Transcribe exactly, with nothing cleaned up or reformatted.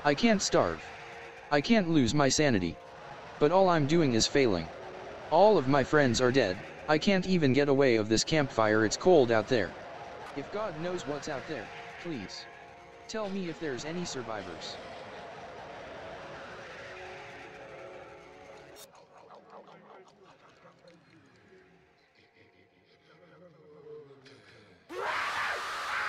I can't starve. I can't lose my sanity. But all I'm doing is failing. All of my friends are dead, I can't even get away of this campfire, it's cold out there. If God knows what's out there, please tell me if there's any survivors.